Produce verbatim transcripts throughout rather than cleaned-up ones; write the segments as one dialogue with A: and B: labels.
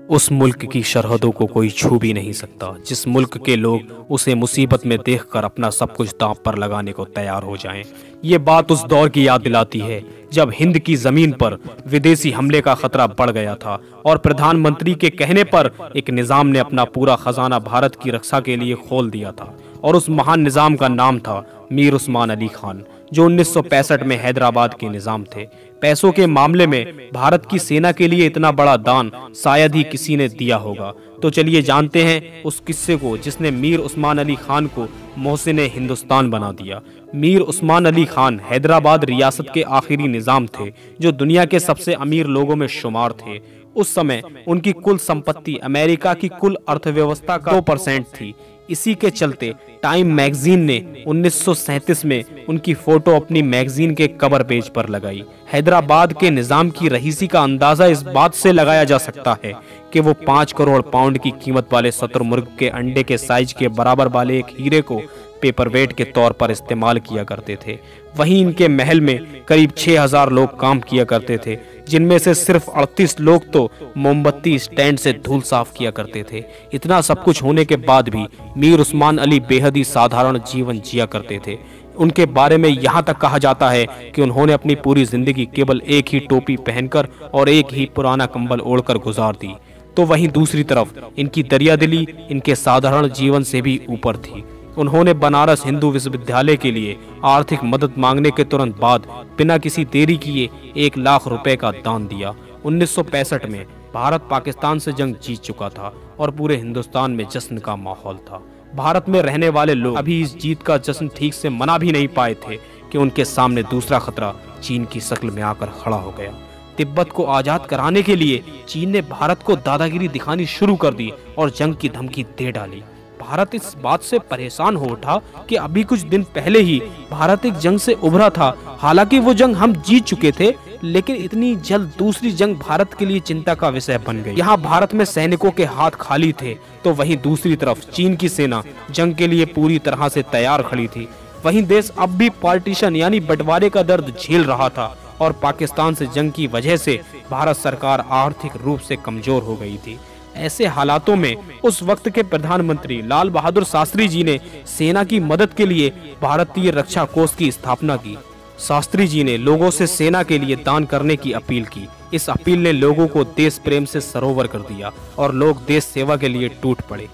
A: उस मुल्क की सरहदों को कोई छू भी नहीं सकता जिस मुल्क के लोग उसे मुसीबत में देखकर अपना सब कुछ दांव पर लगाने को तैयार हो जाएं। ये बात उस दौर की याद दिलाती है जब हिंद की जमीन पर विदेशी हमले का खतरा बढ़ गया था और प्रधानमंत्री के कहने पर एक निजाम ने अपना पूरा खजाना भारत की रक्षा के लिए खोल दिया था। और उस महान निजाम का नाम था मीर उस्मान अली खान, जो उन्नीस सौ पैंसठ में हैदराबाद के निजाम थे। पैसों के मामले में भारत की सेना के लिए इतना बड़ा दान शायद ही किसी ने दिया होगा। तो चलिए जानते हैं उस किस्से को जिसने मीर उस्मान अली खान को मोहसिन हिंदुस्तान बना दिया। मीर उस्मान अली खान हैदराबाद रियासत के आखिरी निजाम थे जो दुनिया के सबसे अमीर लोगों में शुमार थे। उस समय उनकी कुल संपत्ति अमेरिका की कुल अर्थव्यवस्था का दो परसेंट थी। इसी के चलते टाइम मैगजीन ने उन्नीस सौ सैंतीस में उनकी फोटो अपनी मैगजीन के कवर पेज पर लगाई। हैदराबाद के निजाम की रईसी का अंदाजा इस बात से लगाया जा सकता है कि वो पाँच करोड़ पाउंड की कीमत वाले शतुरमुर्ग के अंडे के साइज के बराबर वाले एक हीरे को पेपरवेट के तौर पर इस्तेमाल किया करते थे। वहीं इनके महल में करीब छह हज़ार लोग काम किया करते थे, जिनमें से सिर्फ अड़तीस लोग तो मोमबत्ती स्टैंड से धूल साफ किया करते थे। इतना सब कुछ होने के बाद भी मीर उस्मान अली बेहद ही साधारण जीवन जिया करते थे। उनके बारे में यहाँ तक कहा जाता है कि उन्होंने अपनी पूरी जिंदगी केवल एक ही टोपी पहनकर और एक ही पुराना कंबल ओढ़कर गुजार दी। तो वहीं दूसरी तरफ इनकी दरियादिली इनके साधारण जीवन से भी ऊपर थी। उन्होंने बनारस हिंदू विश्वविद्यालय के लिए आर्थिक मदद मांगने के तुरंत बाद बिना किसी देरी किए एक लाख रुपए का दान दिया। उन्नीस सौ पैंसठ में भारत पाकिस्तान से जंग जीत चुका था और पूरे हिंदुस्तान में जश्न का माहौल था। भारत में रहने वाले लोग अभी इस जीत का जश्न ठीक से मना भी नहीं पाए थे कि उनके सामने दूसरा खतरा चीन की शक्ल में आकर खड़ा हो गया। तिब्बत को आजाद कराने के लिए चीन ने भारत को दादागिरी दिखानी शुरू कर दी और जंग की धमकी दे डाली। भारत इस बात से परेशान हो उठा कि अभी कुछ दिन पहले ही भारत एक जंग से उभरा था। हालांकि वो जंग हम जीत चुके थे, लेकिन इतनी जल्द दूसरी जंग भारत के लिए चिंता का विषय बन गई। यहाँ भारत में सैनिकों के हाथ खाली थे, तो वहीं दूसरी तरफ चीन की सेना जंग के लिए पूरी तरह से तैयार खड़ी थी। वहीं देश अब भी पार्टीशन यानी बंटवारे का दर्द झेल रहा था और पाकिस्तान से जंग की वजह से भारत सरकार आर्थिक रूप से कमजोर हो गई थी। ऐसे हालातों में उस वक्त के प्रधानमंत्री लाल बहादुर शास्त्री जी ने सेना की मदद के लिए भारतीय रक्षा कोष की स्थापना की। शास्त्री जी ने लोगों से सेना के लिए दान करने की अपील की। इस अपील ने लोगों को देश प्रेम से सरोवर कर दिया और लोग देश सेवा के लिए टूट पड़े।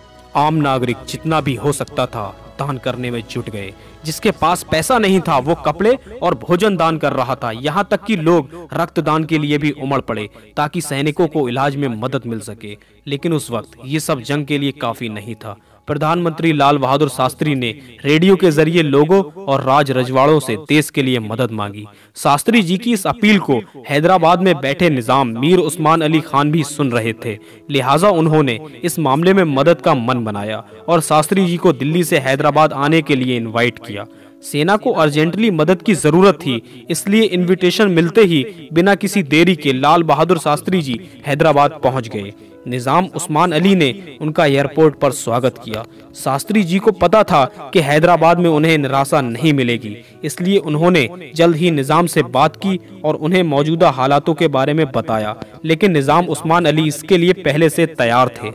A: आम नागरिक जितना भी हो सकता था दान करने में जुट गए। जिसके पास पैसा नहीं था वो कपड़े और भोजन दान कर रहा था। यहाँ तक कि लोग रक्तदान के लिए भी उमड़ पड़े ताकि सैनिकों को इलाज में मदद मिल सके। लेकिन उस वक्त ये सब जंग के लिए काफी नहीं था। प्रधानमंत्री लाल बहादुर शास्त्री ने रेडियो के जरिए लोगों और राज रजवाड़ों से देश के लिए मदद मांगी। शास्त्री जी की इस अपील को हैदराबाद में बैठे निजाम मीर उस्मान अली खान भी सुन रहे थे, लिहाजा उन्होंने इस मामले में मदद का मन बनाया और शास्त्री जी को दिल्ली से हैदराबाद आने के लिए इनवाइट किया। सेना को अर्जेंटली मदद की जरूरत थी, इसलिए इनविटेशन मिलते ही बिना किसी देरी के लाल बहादुर शास्त्री जी हैदराबाद पहुंच गए। निजाम उस्मान अली ने उनका एयरपोर्ट पर स्वागत किया। शास्त्री जी को पता था कि हैदराबाद में उन्हें निराशा नहीं मिलेगी, इसलिए उन्होंने जल्द ही निजाम से बात की और उन्हें मौजूदा हालातों के बारे में बताया। लेकिन निजाम उस्मान अली इसके लिए पहले से तैयार थे।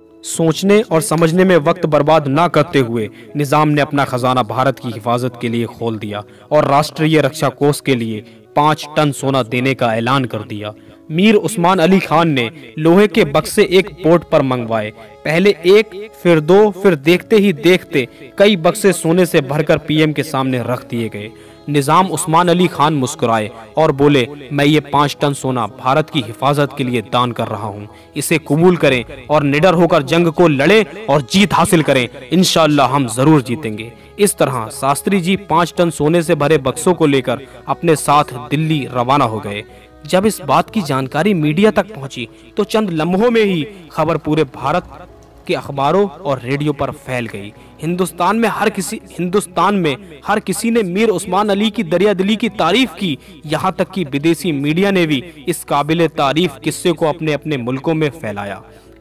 A: सोचने और समझने में वक्त बर्बाद न करते हुए निजाम ने अपना खजाना भारत की हिफाजत के लिए खोल दिया और राष्ट्रीय रक्षा कोष के लिए पाँच टन सोना देने का ऐलान कर दिया। मीर उस्मान अली खान ने लोहे के बक्से एक पोर्ट पर मंगवाए। पहले एक, फिर दो, फिर देखते ही देखते कई बक्से सोने से भरकर पीएम के सामने रख दिए गए। निजाम उस्मान अली खान मुस्कुराए और बोले, मैं ये पाँच टन सोना भारत की हिफाजत के लिए दान कर रहा हूँ। इसे कबूल करें और निडर होकर जंग को लड़ें और जीत हासिल करें। इंशाअल्लाह हम जरूर जीतेंगे। इस तरह शास्त्री जी पाँच टन सोने से भरे बक्सों को लेकर अपने साथ दिल्ली रवाना हो गए। जब इस बात की जानकारी मीडिया तक पहुंची तो चंद लम्हों में ही खबर पूरे भारत के अखबारों और रेडियो पर फैल गई। हिंदुस्तान में हर किसी हिंदुस्तान में हर किसी ने मीर उस्मान अली की दरियादिली की तारीफ की। यहाँ तक कि विदेशी मीडिया ने भी इस काबिले तारीफ किस्से को अपने अपने मुल्कों में फैलाया।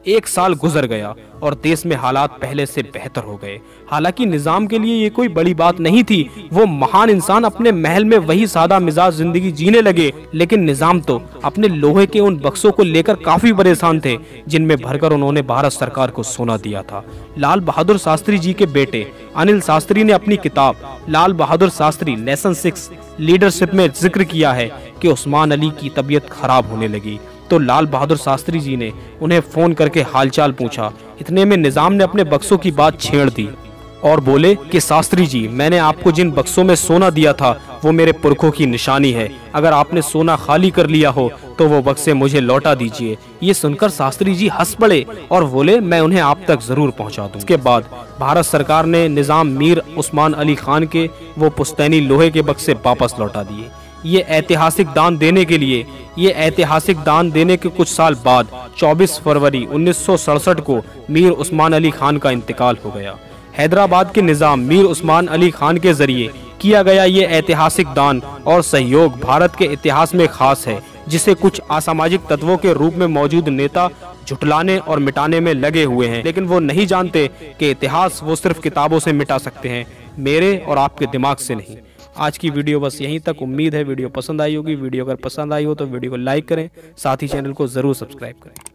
A: एक साल गुजर गया और देश में हालात पहले से बेहतर हो गए। हालांकि निजाम के लिए ये कोई बड़ी बात नहीं थी। वो महान इंसान अपने महल में वही सादा मिजाज जिंदगी जीने लगे, लेकिन निजाम तो अपने लोहे के उन बक्सों को लेकर काफी परेशान थे जिनमें भरकर उन्होंने भारत सरकार को सोना दिया था। लाल बहादुर शास्त्री जी के बेटे अनिल शास्त्री ने अपनी किताब लाल बहादुर शास्त्री लेसन सिक्स लीडरशिप में जिक्र किया है कि उस्मान अली की तबीयत खराब होने लगी तो लाल बहादुर शास्त्री जी ने उन्हें फोन करके हालचाल पूछा। इतने में निजाम ने अपने बक्सों की बात छेड़ दी और बोले कि शास्त्री जी, मैंने आपको जिन बक्सों में सोना दिया था वो मेरे पुरखों की निशानी है। अगर आपने सोना खाली कर लिया हो तो वो बक्से मुझे लौटा दीजिए। ये सुनकर शास्त्री जी हंस पड़े और बोले, मैं उन्हें आप तक जरूर पहुंचा दूं। इसके बाद भारत सरकार ने निजाम मीर उस्मान अली खान के वो पुश्तैनी लोहे के बक्से वापस लौटा दिए। ये ऐतिहासिक दान देने के लिए ये ऐतिहासिक दान देने के कुछ साल बाद चौबीस फरवरी उन्नीस सौ सड़सठ को मीर उस्मान अली खान का इंतकाल हो गया। हैदराबाद के निजाम मीर उस्मान अली खान के जरिए किया गया ये ऐतिहासिक दान और सहयोग भारत के इतिहास में खास है, जिसे कुछ असामाजिक तत्वों के रूप में मौजूद नेता झुटलाने और मिटाने में लगे हुए हैं, लेकिन वो नहीं जानते कि इतिहास वो सिर्फ किताबों से मिटा सकते हैं, मेरे और आपके दिमाग से नहीं। आज की वीडियो बस यहीं तक। उम्मीद है वीडियो पसंद आई होगी। वीडियो अगर पसंद आई हो तो वीडियो को लाइक करें, साथ ही चैनल को जरूर सब्सक्राइब करें।